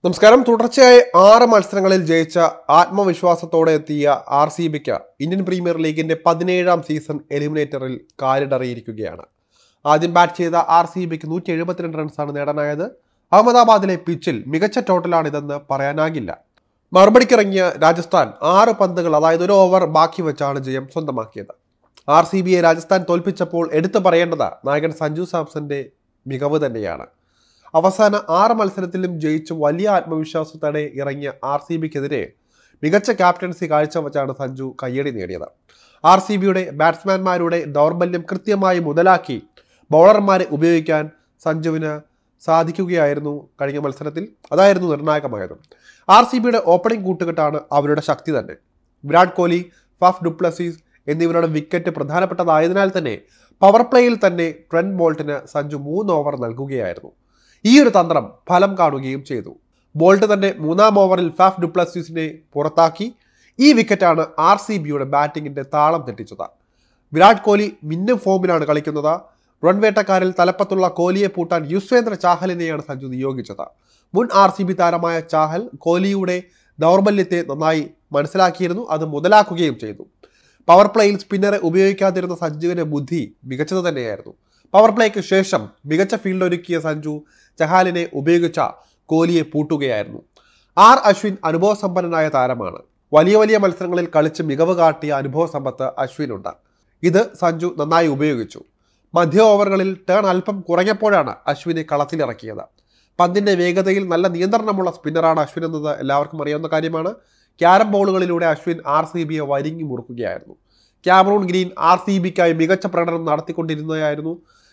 നമസ്കാരം. തുടർച്ചയായി 6 മത്സരങ്ങളിൽ ജയിച്ച ആത്മവിശ്വാസത്തോടെ എത്തിയ RCBക്ക് ഇന്ത്യൻ പ്രീമിയർ ലീഗിന്റെ 17ാം സീസൺ എലിമിനേറ്ററിൽ കാലിടറിയിരിക്കുകയാണ്. ആദ്യം ബാറ്റ് ചെയ്ത RCBക്ക് 172 റൺസാണ് നേടാനായത്. അഹമ്മദാബാദിലെ പിച്ചിൽ മികച്ച ടോട്ടലാണിതെന്ന് പറയാനാകില്ല. മറുപടിക്കിറങ്ങിയ രാജസ്ഥാൻ 6 പന്തുകൾ, അതായത് ഒരു ഓവർ ബാക്കി വെച്ചാണ് ജയം സ്വന്തമാക്കിയത്. RCBയെ രാജസ്ഥാൻ തോൽപ്പിച്ചപ്പോൾ എടുത്തു പറയേണ്ടത് നായകൻ സഞ്ജു സാംസന്റെ മികവ് തന്നെയാണ്. അവസാന 6 മത്സരത്തിലും ജയിച്ച് വലിയ ആത്മവിശ്വാസത്തോടെ ഇറങ്ങിയ RCBക്കെതിരെ മികച്ച ക്യാപ്റ്റൻസി കാഴ്ചവെച്ചാണ് സഞ്ജു കയ്യടി നേടിയത്. RCBയുടെ ബാറ്റ്സ്മാൻമാരുടെ ദൗർബല്യം കൃത്യമായി മുതലാക്കി ബൗളർമാരെ ഉപയോഗിക്കാൻ സഞ്ജുവിന് സാധിക്കുകയായിരുന്നു കഴിഞ്ഞ മത്സരത്തിൽ. അതായിരുന്നു നിർണായകമായത്. RCBയുടെ ഓപ്പണിംഗ് കൂട്ടുകെട്ടാണ് അവരുടെ ശക്തി തന്നെ. വിരാട് കോഹ്ലി, ഫാഫ് ഡുപ്ലസീസ് എന്നിവരുടെ വിക്കറ്റ് പ്രധാനപ്പെട്ടതായതിനാൽ തന്നെ പവർ പ്ലേയിൽ തന്നെ ട്രെന്റ് ബോൾട്ടിന് സഞ്ജു 3 ഓവർ നൽകുകയായിരുന്നു. ഈ ഒരു തന്ത്രം ഫലം കാണുകയും ചെയ്തു. ബോൾട്ട് തന്നെ 3ാം ഓവറിൽ ഫാഫ് ഡുപ്ലസീസിനെ പുറത്താക്കി. ഈ വിക്കറ്റാണ് RCBയുടെ ബാറ്റിങ്ങിന്റെ താളം തെറ്റിച്ചത്. വിരാട് കോഹ്ലി മിന്നും ഫോമിലാണ് കളിക്കുന്നത്. റൺവേട്ടക്കാരിൽ തലപ്പത്തുള്ള കോഹ്ലിയെ പൂട്ടാൻ യുസ്വേന്ദ്ര ചാഹലിനെയാണ് സഞ്ജു നിയോഗിച്ചത്. മുൻ RCB താരമായ ചാഹൽ കോഹ്ലിയുടെ ദൗർബല്യത്തെ നന്നായി മനസ്സിലാക്കിയിരുന്നു, അത് മുതലാക്കുകയും ചെയ്തു. പവർ പ്ലേയിൽ സ്പിന്നറെ ഉപയോഗിക്കാതിരുന്ന സഞ്ജുവിന്റെ ബുദ്ധി മികച്ചത് തന്നെയായിരുന്നു. പവർ പ്ലേക്ക് ശേഷം മികച്ച ഫീൽഡ് ഒരുക്കിയ സഞ്ജു ചഹാലിനെ ഉപയോഗിച്ച കോഹ്ലിയെ പൂട്ടുകയായിരുന്നു. അശ്വിൻ അനുഭവസമ്പന്നനായ താരമാണ്. വലിയ മത്സരങ്ങളിൽ കളിച്ച് മികവ് കാട്ടിയ അനുഭവ സമ്പത്ത് അശ്വിനുണ്ട്. ഇത് സഞ്ജു നന്നായി ഉപയോഗിച്ചു. മധ്യ ഓവറുകളിൽ ടേൺ അല്പം കുറഞ്ഞപ്പോഴാണ് അശ്വിനെ കളത്തിലിറക്കിയത്. പന്തിന്റെ വേഗതയിൽ നല്ല നിയന്ത്രണമുള്ള സ്പിന്നറാണ് അശ്വിൻ എന്നത് എല്ലാവർക്കും അറിയാവുന്ന കാര്യമാണ്. ക്യാരം ബോളുകളിലൂടെ അശ്വിൻ RCBയെ വരിങ്ങി മുറുക്കുകയായിരുന്നു. ക്യാമറൂൺ ഗ്രീൻ RCBക്കായി മികച്ച പ്രകടനം നടത്തിക്കൊണ്ടിരുന്നതായിരുന്നു.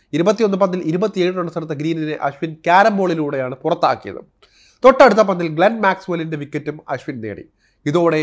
21 പന്തിൽ 27 റൺസ് എടുത്ത ഗ്രീനിനെ അശ്വിൻ ക്യാരം ബോളിലൂടെയാണ് പുറത്താക്കിയത്. തൊട്ടടുത്ത പന്തിൽ ഗ്ലെൻ മാക്സ്വെല്ലിന്റെ വിക്കറ്റും അശ്വിൻ നേടി. ഇതോടെ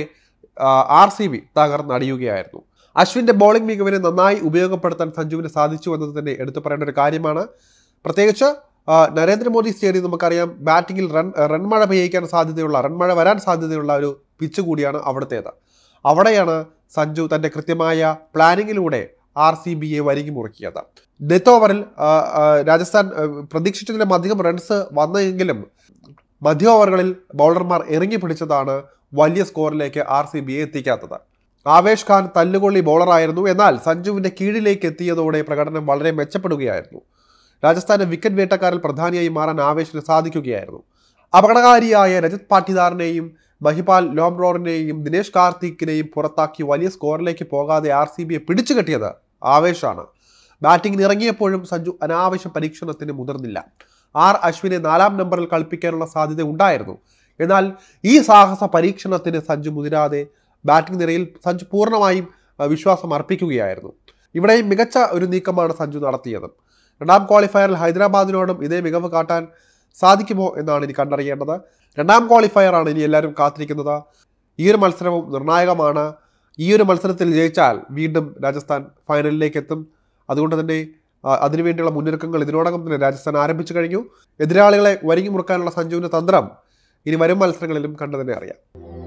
RCB തകർന്നടിയുകയായിരുന്നു. അശ്വിന്റെ ബോളിംഗ് മികവിനെ നന്നായി ഉപയോഗപ്പെടുത്താൻ സഞ്ജുവിന് സാധിച്ചു എന്നത് തന്നെ എടുത്തു പറയേണ്ട ഒരു കാര്യമാണ്. പ്രത്യേകിച്ച് നരേന്ദ്രമോദി സ്റ്റേഡിയം നമുക്കറിയാം, ബാറ്റിങ്ങിൽ റൺമഴ പെയ്യിക്കാൻ സാധ്യതയുള്ള, റൺമഴ വരാൻ സാധ്യതയുള്ള ഒരു പിച്ച് കൂടിയാണ് അവിടുത്തേത്. അവിടെയാണ് സഞ്ജു തൻ്റെ കൃത്യമായ പ്ലാനിങ്ങിലൂടെ RCBയെ വരികി മുറുക്കിയത്. ഡെത്ത് ഓവറിൽ രാജസ്ഥാൻ പ്രതീക്ഷിച്ചതിലും അധികം റൺസ് വന്നെങ്കിലും മധ്യ ഓവറുകളിൽ ബൗളർമാർ ഇറങ്ങി പിടിച്ചതാണ് വലിയ സ്കോറിലേക്ക് RCBയെ എത്തിക്കാത്തത്. ആവേശ് ഖാൻ തല്ലുകൊള്ളി ബൗളറായിരുന്നു. എന്നാൽ സഞ്ജുവിൻ്റെ കീഴിലേക്ക് എത്തിയതോടെ പ്രകടനം വളരെ മെച്ചപ്പെടുകയായിരുന്നു. രാജസ്ഥാന്റെ വിക്കറ്റ് വേട്ടക്കാരിൽ പ്രധാനിയായി മാറാൻ ആവേശിന് സാധിക്കുകയായിരുന്നു. അപകടകാരിയായ രജത് പാട്ടിദാറിനെയും മഹിപാൽ ലോംറോറിനെയും ദിനേശ് കാർത്തിക്കിനെയും പുറത്താക്കി വലിയ സ്കോറിലേക്ക് പോകാതെ RCBയെ പിടിച്ചു കെട്ടിയത് ആവേശാണ്. ബാറ്റിംഗിന് ഇറങ്ങിയപ്പോഴും സഞ്ജു അനാവശ്യ പരീക്ഷണത്തിന് മുതിർന്നില്ല. അശ്വിനെ 4ാം നമ്പറിൽ കളിപ്പിക്കാനുള്ള സാധ്യത ഉണ്ടായിരുന്നു. എന്നാൽ ഈ സാഹസ പരീക്ഷണത്തിന് സഞ്ജു മുതിരാതെ ബാറ്റിംഗ് നിരയിൽ സഞ്ജു പൂർണ്ണമായും വിശ്വാസം അർപ്പിക്കുകയായിരുന്നു. ഇവിടെയും മികച്ച ഒരു നീക്കമാണ് സഞ്ജു നടത്തിയത്. 2ാം ക്വാളിഫയറിൽ ഹൈദരാബാദിനോടും ഇതേ മികവ് കാട്ടാൻ സാധിക്കുമോ എന്നാണ് ഇനി കണ്ടറിയേണ്ടത്. 2ാം ക്വാളിഫയറാണ് ഇനി എല്ലാവരും കാത്തിരിക്കുന്നത്. ഈ ഒരു മത്സരവും നിർണായകമാണ്. ഈ ഒരു മത്സരത്തിൽ ജയിച്ചാൽ വീണ്ടും രാജസ്ഥാൻ ഫൈനലിലേക്ക് എത്തും. അതുകൊണ്ട് തന്നെ അതിനുവേണ്ടിയുള്ള മുന്നൊരുക്കങ്ങൾ ഇതിനോടകം തന്നെ രാജസ്ഥാൻ ആരംഭിച്ചു കഴിഞ്ഞു. എതിരാളികളെ വരിങ്ങി മുറുക്കാനുള്ള സഞ്ജുവിൻ്റെ തന്ത്രം ഇനി വരും മത്സരങ്ങളിലും കണ്ടു തന്നെ അറിയാം.